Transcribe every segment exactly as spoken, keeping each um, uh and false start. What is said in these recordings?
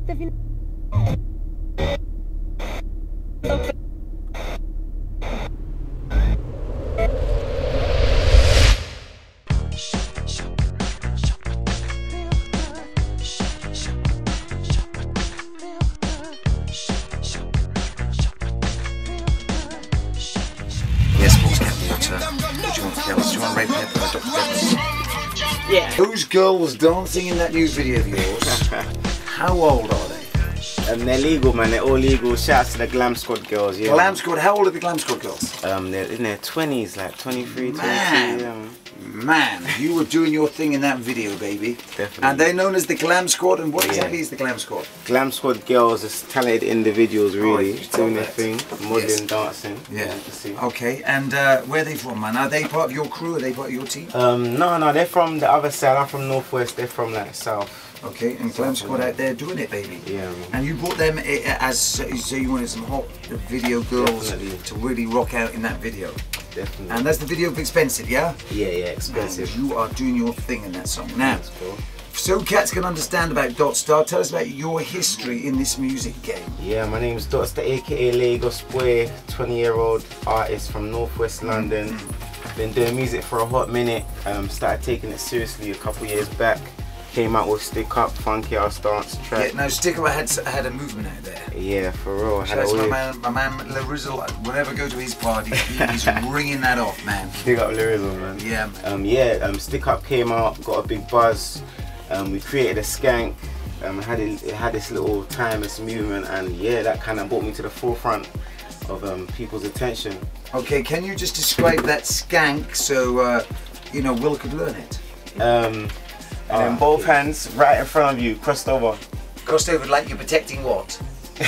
Yeah. Those girls dancing in that new video of yours, how old are they? Um, they're legal, man. They're all legal. Shouts to the Glam Squad girls. Yeah. Glam Squad, how old are the Glam Squad girls? Um, they're in their twenties, like twenty-three, Man. twenty-two. Yeah. Man, you were doing your thing in that video, baby. Definitely. And they're known as the Glam Squad, and what Yeah. exactly is the Glam Squad? Glam Squad girls are talented individuals, really, you told doing their that. thing, modelling, Yes. dancing. Yeah. as you can see. Okay, and uh, where are they from, man? Are they part of your crew? Are they part of your team? Um, no, no, they're from the other side. I'm from Northwest. They're from like South. Okay, and Glam Squad out there doing it, baby. Yeah, man. And you brought them eh, as, so you wanted some hot video girls Definitely. to really rock out in that video. Definitely. And that's the video of Expensive, yeah? yeah, yeah, expensive. And you are doing your thing in that song. Now, That's cool. so cats can understand about Dotstar, tell us about your history in this music game. Yeah, my name's Dotstar, aka Lagos Boy, twenty year old artist from Northwest London. Been doing music for a hot minute. Um, started taking it seriously a couple years back. Came out with Stick Up, Funky House Dance track. Yeah, no, Stick Up had, had a movement out there. Yeah, for real. Had That's a my wave. man, my man Larizzle, whenever I go to his party, he's ringing that off, man. Big up Lyricism, man. Yeah, man. Um, yeah, um, Stick Up came out, got a big buzz. Um, we created a skank. Um, had it, it had this little timeless movement, and yeah, that kind of brought me to the forefront of um, people's attention. Okay, can you just describe that skank so, uh, you know, Will could learn it? Um, and then Ah, both okay. hands right in front of you, crossed over. Crossed over like you're protecting what?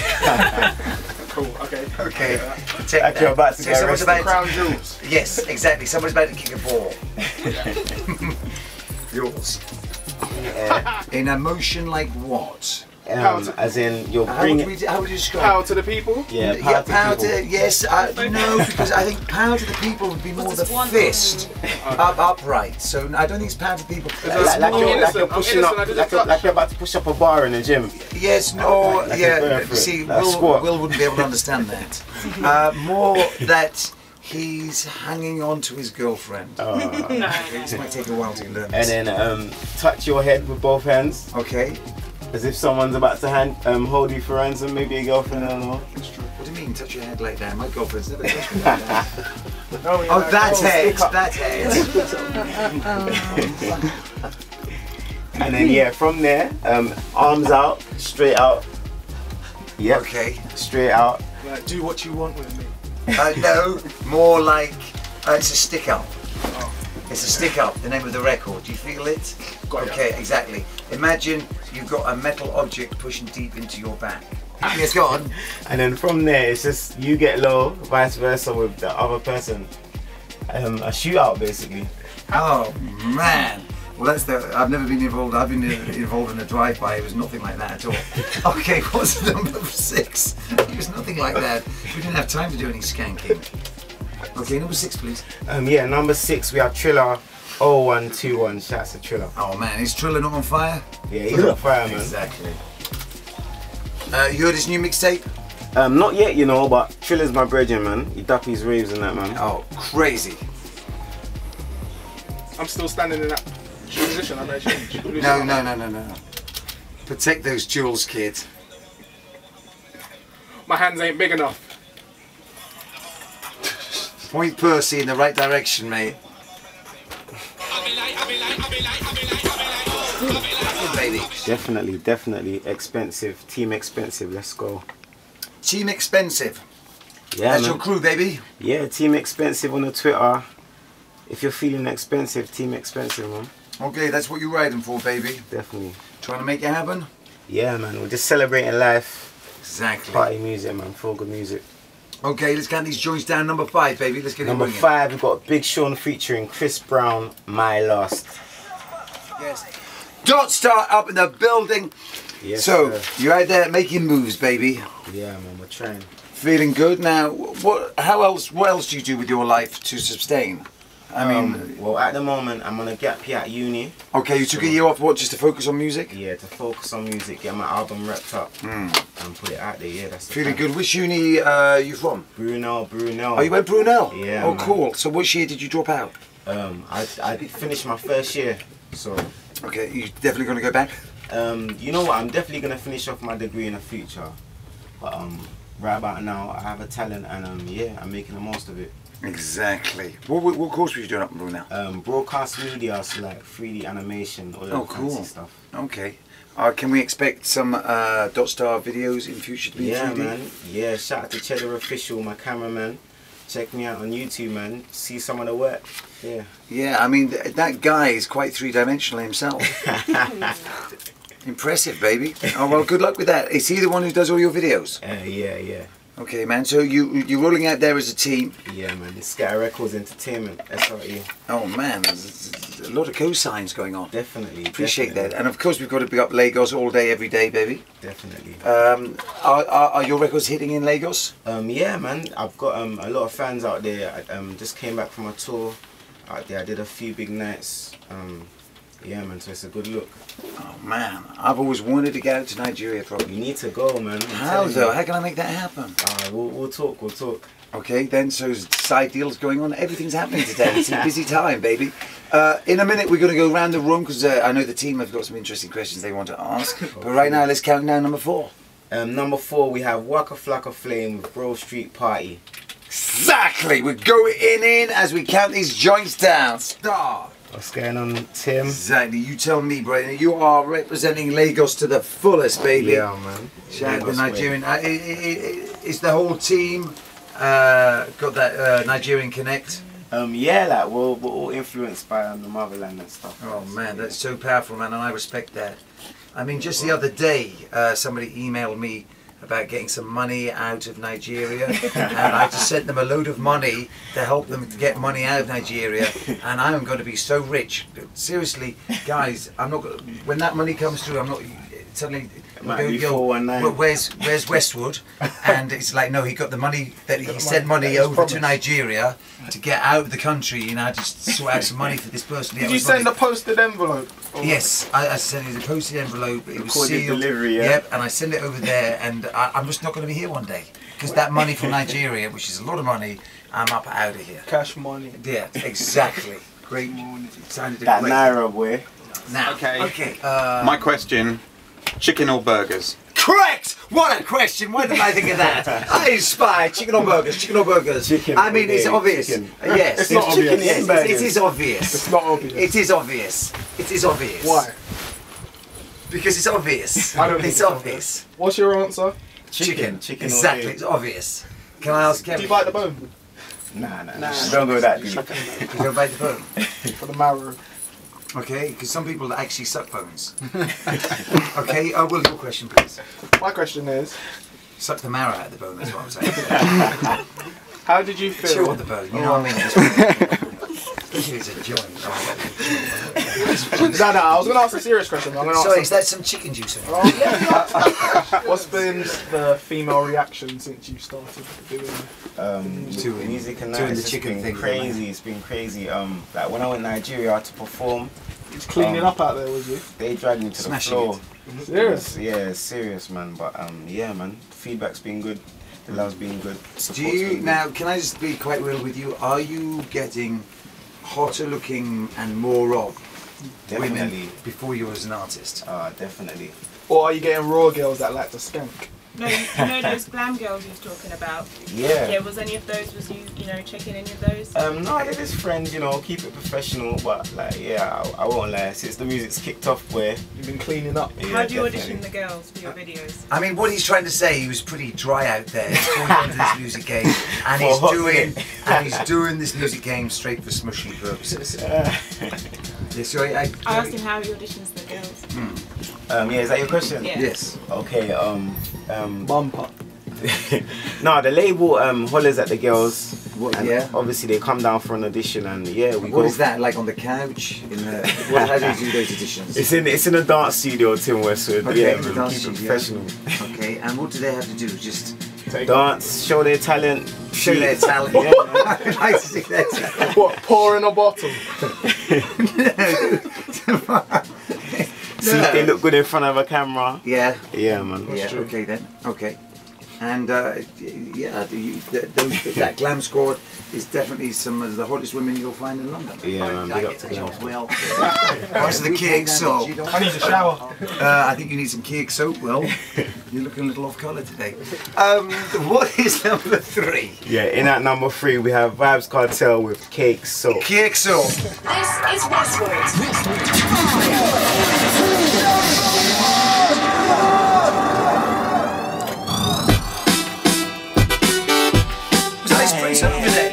Cool. Okay. Okay, protect Like that. you're about to So get someone's arrested. about Crown jewels. Yes, exactly. Someone's about to kick a ball. Yours. Yeah. In a motion like what? Um, as in, you're How would, bringing. we, how would you describe Power it? to the people. Yeah, Yeah, power to power people. to, yes, uh, no, because I think power to the people would be more the fist up upright. So I don't think it's power to the people. Like, like, I'm you're, like innocent, you're I'm pushing innocent, I up, did a like, you're, touch. like you're about to push up a bar in the gym. Yes, no, Like you're going yeah. for it, See, like a Will, squat. Will wouldn't be able to understand that. Uh, more that he's hanging on to his girlfriend. This might take a while to learn And this. then um, touch your head with both hands, Okay. as if someone's about to hand, um, hold you for ransom, maybe a girlfriend, I don't know. What do you mean, touch your head like that? My girlfriend's never touched me like that. Oh, yeah, Oh, that Oh, head, stick up. that head. And then yeah, from there, um, arms out, straight out. Yep, Okay. straight out. Like, do what you want with me. Uh, no, more like uh, it's a stick up. Oh. It's a stick up, the name of the record. Do you feel it? Got ya. Okay, exactly. Imagine you've got a metal object pushing deep into your back. Yes, go on. And then from there, it's just you get low, vice versa with the other person. Um, a shootout basically. Oh man. Well, that's the. I've never been involved. I've been involved in a drive-by. It was nothing like that at all. Okay, what's number six? It was nothing like that. We didn't have time to do any skanking. Okay, number six, please. Um, yeah, number six, we have Triller oh one two one. Shouts to Triller. Oh man, is Triller not on fire? Yeah, he's on fire, man. Exactly. Uh, you heard his new mixtape? Um, not yet, you know, but Triller's my brethren, man. He duck his raves and that, man. Oh, crazy. I'm still standing in that position. I may change. No, no, no, no, no. Protect those jewels, kid. My hands ain't big enough. Point Percy in the right direction, mate. Good baby. Definitely, definitely expensive. Team expensive. Let's go. Team Expensive. Yeah, That's man. your crew, baby. Yeah, Team Expensive on the Twitter. If you're feeling expensive, Team Expensive, man. Okay, that's what you're riding for, baby. Definitely. Trying to make it happen? Yeah, man. We're just celebrating life. Exactly. Party music, man. Feel good music. Okay, let's count these joints down. Number five, baby. Let's get Number it ringing. five, we've got Big Sean featuring Chris Brown, My Last. Yes. Dotstar up in the building. Yes, so, sir. you're out there making moves, baby. Yeah, man. We're trying. Feeling good now. What? How else? What else do you do with your life to sustain? I mean, Um, well, at the moment, I'm on a gap year at uni. okay, you took a year off, what, just to focus on music? Yeah, to focus on music, get my album wrapped up, Mm. and put it out there. Yeah, that's the Feeling plan. good. Which uni uh, are you from? Brunel, Brunel. Oh, you went Brunel? Yeah, Oh, man. cool. So which year did you drop out? Um, I I did finish my first year, so Okay, you definitely going to go back? um, you know what? I'm definitely gonna finish off my degree in the future. But um, right about now, I have a talent, and um, yeah, I'm making the most of it. Exactly. What, what, what course were you doing up in Brunel? Um, broadcast media, so like three D animation, all that Oh, fancy cool. stuff. Okay. Uh, can we expect some uh, Dot Star videos in future to be Yeah, in three D? man. Yeah, shout out to Cheddar Official, my cameraman. Check me out on YouTube, man. See some of the work. Yeah. Yeah, I mean, th- that guy is quite three-dimensional himself. Impressive, baby. Oh, well, good luck with that. Is he the one who does all your videos? Uh, yeah, yeah. Okay, man. So you, you're rolling out there as a team. Yeah, man. It's Scatter Records Entertainment, S R E. Oh, man. There's, there's a lot of co-signs going on. Definitely. Appreciate definitely, that. And of course, we've got to big up Lagos all day, every day, baby. Definitely. Um, are, are, are your records hitting in Lagos? Um, yeah, man. I've got um, a lot of fans out there. I um, just came back from a tour out there. I did a few big nights. Um, yeah, man. So it's a good look. Oh, man. I've always wanted to get out to Nigeria, probably. You need to go, man. I'm How, telling though? you. How can I make that happen? Uh, we'll, we'll talk. We'll talk. Okay, then, so side deals going on. Everything's happening today. It's a busy time, baby. Uh, in a minute, we're going to go around the room because uh, I know the team have got some interesting questions they want to ask. But right now, let's count down number four. Um, number four, we have Waka Flocka Flame with Grove Street Party. Exactly. We're going in as we count these joints down. Start. What's going on, Tim? Exactly. You tell me, Brian. You are representing Lagos to the fullest, baby. Yeah, man. Shout out the Lagos way. Nigerian. Uh, i- i- i- is the whole team uh, got that uh, Nigerian connect? Um, yeah, like we're, we're all influenced by um, the motherland and stuff. Oh man, that's so powerful, man, and I respect that. I mean, just the other day, uh, somebody emailed me about getting some money out of Nigeria, and I just sent them a load of money to help them to get money out of Nigeria, and I am going to be so rich. Seriously, guys, I'm not. Gonna, when that money comes through, I'm not suddenly. might go, be yo, four one nine. "Well, where's where's Westwood? And it's like, no, he got the money that he got the sent money money that was over to promised. Nigeria to get out of the country, you know, just sort out some money for this person. Did Yeah, you it was send money. a posted envelope? Or- Yes, I, I sent it as a posted envelope. It was Recorded sealed. delivery, yeah. Yep, and I send it over there, and I, I'm just not going to be here one day because that money from Nigeria, which is a lot of money, I'm up out of here. Cash money. Yeah, exactly. Great. Sounded That great. Naira boy. Now, Okay. okay. Uh, My question, chicken or burgers? Correct! What a question! Why didn't I think of that? I spy chicken or burgers, chicken or burgers. Chicken I mean, all it's day, obvious. chicken. Uh, Yes, It's not chicken, obvious. Yes, Burgers. it, it is obvious. It's not obvious. It is obvious. It is obvious. Why? Because it's obvious. I don't think it's it's obvious. What's your answer? Chicken. Chicken. Exactly. all It's day. obvious. Can I ask Do Kevin? you bite the bone Nah, nah, Nah. nah. Don't go that deep. You don't bite the bone. for the marrow? Okay, because some people actually suck bones. Okay, uh, Will, your question, please. My question is, Suck the marrow out of the bone, that's what I'm saying. how did you Chew feel? on the bone, you know what I mean? Especially if it's a joint. Oh, No, no, I was going to ask a serious question. I'm going to sorry, ask is that some chicken juice in it? Oh, what's been the female reaction since you started doing Um, Doing- music and doing that, the it's chicken been thing, crazy. It's been crazy. Um, like when I went to Nigeria to perform, It's cleaning Um, up out there, was you? they dragged me to Smashing the floor. Serious? Yeah, it's serious, man. But um, yeah, man. Feedback's been good. The love's been good. Do support's you, been good. now, can I just be quite real with you? Are you getting hotter looking and more of women Definitely. before you as an artist? Ah, definitely. Or are you getting raw girls that like to skank? No, you you know those glam girls you was talking about? Yeah. Yeah, was any of those, was you, you know, checking any of those? Um, no, they're just friends, you know, keep it professional, but like, yeah, I, I won't lie, since the music's kicked off, boy. You've been cleaning up. Yeah, How do you definitely. audition the girls for your videos? I mean, what he's trying to say, he was pretty dry out there before he got into this music game, and he's For a hot doing, minute. and he's doing this music game straight for smushy purposes. Yeah, so I, I, I asked him how he auditions the girls. Um, yeah, is that your question? Yeah. yes. Okay, um, um, Bumper. no, the label um hollers at the girls. What, and yeah? Obviously, they come down for an audition, and yeah, we What go. is that, like on the couch? In the, what, how do you do those editions? It's in it's in a dance studio, Tim Westwood. Okay, yeah, in the man, dance keep it studio. professional. Okay, and what do they have to do? Just Take dance, show their talent. Show their talent. Yeah, man. I'd like to see their talent. What, pour in a bottle? See if they look good in front of a camera. Yeah. Yeah, man. Yeah. true. Okay then. Okay. And uh, yeah, you, th those, that Glam Squad is definitely some of the hottest women you'll find in London. Yeah, man. Big up to them. Well, what's the cake soap? I need a shower. Uh, I think you need some cake soap. Well, you're looking a little off colour today. Um, what is number three? Yeah, in at number three we have Vibes Cartel with Cake Soap. Cake soap. This is Westwood. Was that espresso over there?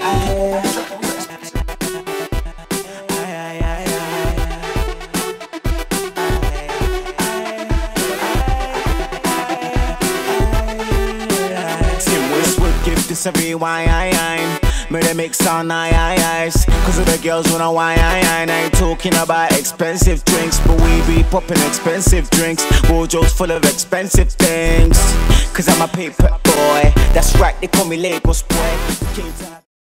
This a rewind, me they mix on eyes, cause of the girls wanna wine. I ain't talking about expensive drinks, but we be popping expensive drinks. Wardrobes full of expensive things, cause I'm a paper boy. That's right, they call me Lagos boy.